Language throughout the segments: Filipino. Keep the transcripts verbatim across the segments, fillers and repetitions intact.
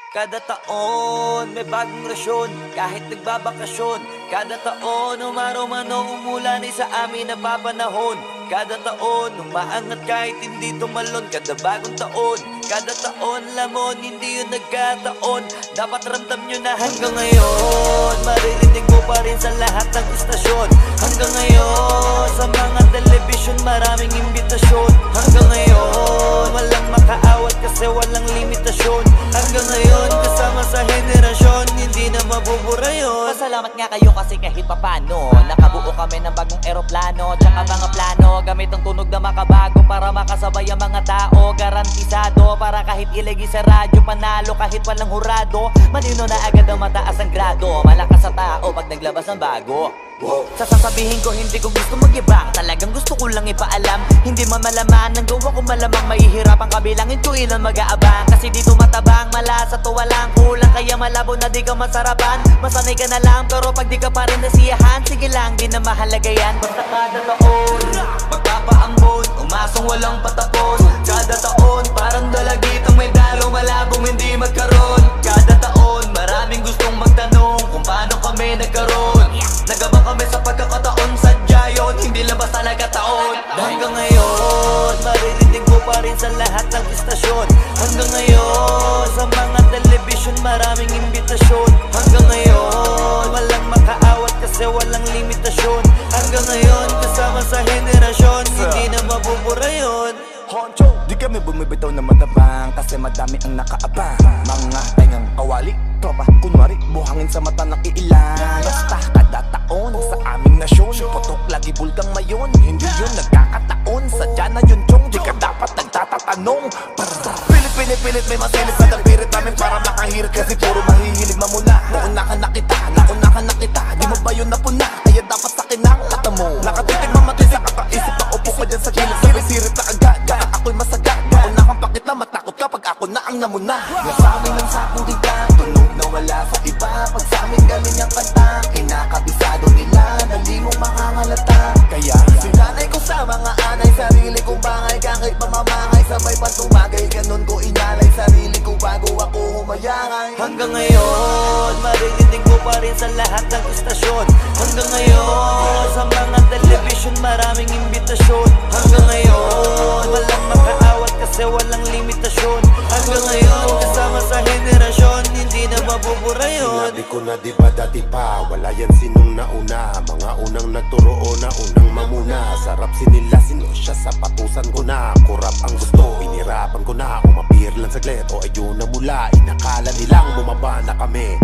Kada taon may bagong rasyon, kahit nagbabakasyon. Kada taon umaraw man o umulan ay sa amin napapanahon. Kada taon umaangat kahit hindi tumalon. Kada bagong taon, kada taon lamon, hindi yun nagkataon. Dapat ramdam nyo na hanggang ngayon maririnig mo pa rin sa lahat ng istasyon. Hanggang ngayon sa mga telebisyon maraming imbitasyon. Hanggang ngayon walang makaawat kasi walang limitasyon. Hanggang ngayon kasama sa henerasyon, hindi na mabubura yun. Pasalamat nga kayo kasi kahit papano nakabuo kami ng bagong eroplano, tsaka mga plano gamit ang tunog na makabago para makasabay ang mga tao. Garantisado para kahit ilagi sa radyo, panalo kahit walang hurado. Malino na agad ang mataas ang grado, malakas sa tao pag naglabas ng bago. Sasasabihin ko hindi ko gusto magyabang, talagang gusto ko lang ipaalam. Hindi man malaman ang gawa ko, malamang mahihirapan kabilangin ko ilan mag-aabang. Kasi dito matabang, malasa to walang kulang, kaya malabo na di ka masarapan. Masanay ka na lang pero pag di ka pa rin nasiyahan, sige lang di na mahalaga yan. Basta kada taon magpapaambon, umasong walang patapon. Kada taon parang dalagitang may dalo, malabong hindi magkaroon. Kada taon maraming gustong magtanong kung paano kami nagkaroon. Nagabang kami sa pagkakataon, sadya yun, hindi lang basta nagkataon. Hanggang ngayon maririnig mo pa rin sa lahat ng istasyon. Hanggang ngayon sa mga telebisyon maraming imbitasyon. Hanggang ngayon walang makaawat kasi walang limitasyon. Hanggang ngayon kasama sa henerasyon, hindi na mabubura yun. Honcho, di kami bumibitaw na matabang kasi madami ang nakaabang. Mga taingang kawali, tropa, kunwari, buhangin sa mata ng iilan. Basta kada taon sa aming nasyon, putok lagi bulkang mayon. Hindi yun nagkakataon, sadya na yun chong, di ka dapat nagtatatanong. Pilit, pilit, pilit, may masilip na dapirit namin para makahirit kasi puro mahihilig mamuna. Nauna ka na kita, nauna ka na kita, di mo ba yun napuna? Kaya dapat sakin ang kata mo. Nakatitig mamatay sa kakaisip na upo ka dyan sa gilid. Sirit na agad, kaya ako'y masagad. Nauna kang pakit na matakot kapag ako na ang namuna. Nasa amin ang sakong digang, tunog na wala sa iba. Pag sa amin galing ang kanta, kinakabisado nila, dali mong makangalata. Kaya sinanay ko sa mga anay, sarili kong bangay, kahit mamamangay, sabay pa tumagay, ganun ko inalay sarili ko bago ako humayangay. Hanggang ngayon maririnig mo pa rin sa lahat ng istasyon. Hanggang ngayon sa mga telebisyon maraming imbitasyon. Hanggang ngayon walang makaawat kasi walang limitasyon. Hanggang ngayon kasama sa henerasyon, hindi na mabubura yun. Sinabi ko na diba dati pa, wala yan sinong nauna. Mga unang nagturo o na unang mamuna. Sarap sinila sinosya sa patusan ko na. Kurap ang gusto, inirapan ko na. Umapir lang saglit o ayun na mula. Inakala nilang bumaba na kami,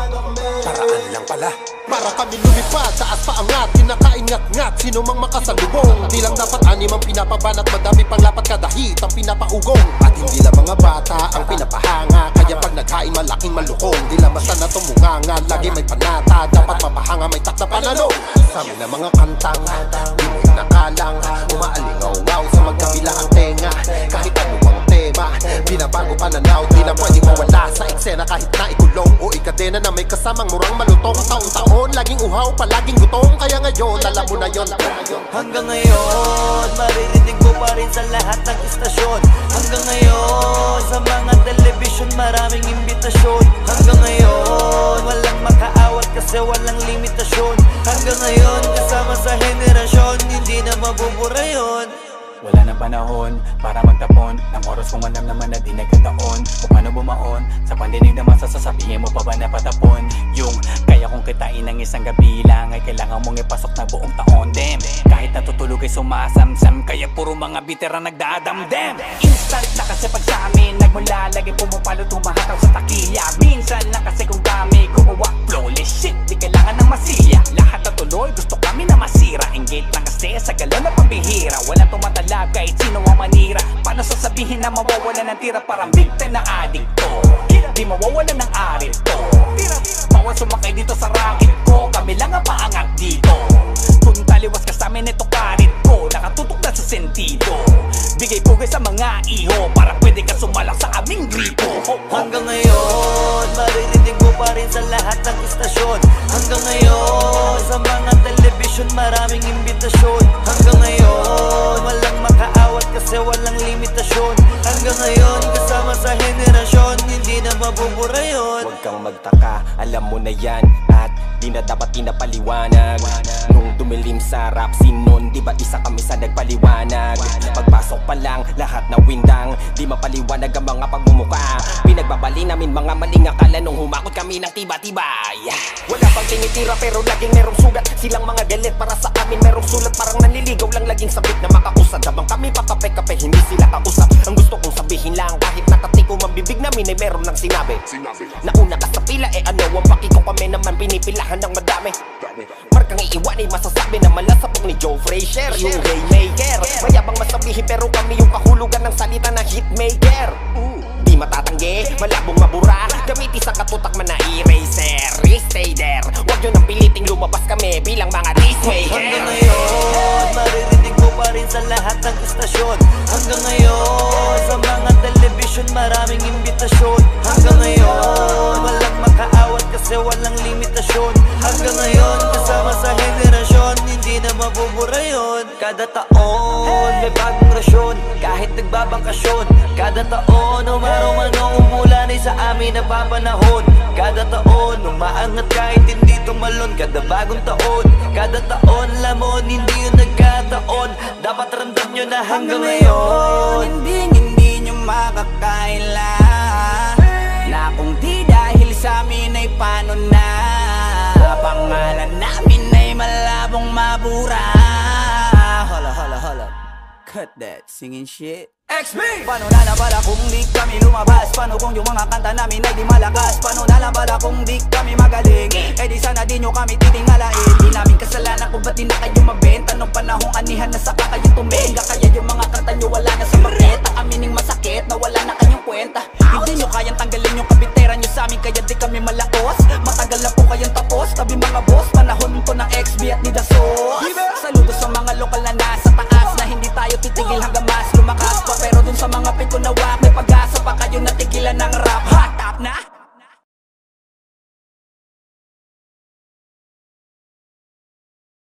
paraan lang pala. Para kami lumipad, taas pa angat, kinakaingat-ngat, sino mang makasalubong. Di lang dapat anim ang pinapabanat, madami pang lapat kada hit ang pinapaugong. At hindi lang mga bata ang pinapahanga, kaya pag naghain malaking malukong. Di lang basta na tumunganga, lagi may panata, dapat mapahanga, may takta panalo. Sa amin na mga kantang, di mo'y nakalang, umaalingaw-ngaw sa magkabila ang tenga. Kahit anumang tema, binabago pananaw, di na pwede mawala sa eksena. Kahit na ikulong o ikadena na may kasamang murang malutong. Taon-taon, laging uhaw, palaging gutom. Kaya ngayon, alam mo na yun. Hanggang ngayon maririnig mo pa rin sa lahat ng istasyon. Hanggang ngayon sa mga telebisyon maraming imbitasyon. Hanggang ngayon walang makaawat kasi walang limitasyon. Hanggang ngayon kasama sa henerasyon, hindi na mabubura yun. Wala na panahon para magtapon ng oras kung alam naman na di nagkataon. Kung paano bumaon sa pandinig naman, sasasabihin mo pa ba na patapon? Yung kaya kong kitain ng isang gabi lang ay kailangan mong ipasok na buong taon. Damn, kahit natutulog ay sumasamsam, kaya puro mga bitera nagdadamdam. Instant na kasi pag sa amin nagmula, lagi pumapalo tumahataw sa takilya. Minsan na kasi kung kami gumawa flawless shit, di kailangan ng masiya. Lahat na tuloy gusto kami na masira. Engage lang kasi sa galaw na pambihira. Walang tumatala kahit sino ang manira. Paano sasabihin na mawawala ng tira? Parang victim na adikto, di mawawala ng arit to. Bawal sumakay dito sa racket ko, kami lang ang paangat dito. Kung taliwas ka sa amin ito karit ko, nakatutok na sa sentido. Bigay pugay sa mga iho para pwede ka sumala sa aming gripo. Hanggang ngayon maririnig mo pa rin sa lahat ng istasyon. Hanggang ngayon sa mga telebisyon maraming imbitasyon. Hanggang ngayon walang makaawat kasi walang limitasyon. Hanggang ngayon kasama sa henerasyon, hindi na mabubura yun. Huwag kang magtaka, alam mo na yan. At di na dapat pinapaliwanag. Nung dumilim sa rap scene nun, di ba isa kami sa nagpaliwanag? Pagpasok pa lang, lahat na windang, di mapaliwanag ang mga pagmumuka. Pinagbabali namin mga maling akala nung humakot kami ng tiba-tibay. Wala pang tinitira pero laging merong sugat. Silang mga galit para sa amin merong sulat. Parang nanliligaw lang laging sabik na makausad. Habang kami pakape-kape, hindi sila kausap. Ang gusto kong sabihin lang, kahit nakatiko mabibig namin ay meron ng sinabi. Nauna ka sa pila, eh ano ang paki ko, kami naman pinipilahan ng madami. Markang iiwan ay masasabi na malasapok ni Joe Frazier, yung Raymaker. Mayabang masabihin pero kami yung kahulugan ng salita na hitmaker. Di matatanggi, malabong mabura, gamit isang katutak man na eraser. Stay there, wag nyo nang piliting lumabas kami bilang mga dismaker. Hanggang ngayon, maririnig mo pa rin sa lahat ng istasyon. Hanggang ngayon, sa mga television maraming imbitasyon. Hanggang ngayon, walang makaawat kasi walang limitasyon. Hanggang ngayon, kasama sa henerasyon, hindi na mabubura yun. Kada taon, may bagong rasyon, kahit nagbabakasyon. Kada taon, umaro-mano umulan ay sa amin napapanahon. Kada taon, umaangat kahit hindi tumalon. Kada bagong taon, kada taon, lamon, hindi yun nagkataon. Dapat ramdam nyo na hanggang ngayon, Hindi, hindi nyo makakaila na kung di dahil sa amin ay paano na. Pangalan namin ay malabong mabura. Hala, hala, hala. Cut that singing shit. X B! Paano na lang pala kung di kami lumabas? Paano kung yung mga kanta namin ay di malakas? Paano na lang pala kung di kami magaling? Eh di sana di nyo kami titingalain. Di namin kasalanan kung ba't di na kayo mabenta. Nung panahong anihan na saka kayo tumenga. Kaya yung mga kanta nyo wala na sa maketa. Amining masakit na wala na kanyang kwenta. Hindi nyo kayang tanggalin yung kabitera nyo sa amin, kaya di kami malaos. Matagal na po kayong tapos, tabi mga boss. Panahon to ng X B at ni Dasos. Saludo sa mga lokal na nasa taas, na hindi tayo titigil hanggang mas lumakas pa. Pero dun sa mga pito na wak, may pag-asa pa kayo natigilan ng rap.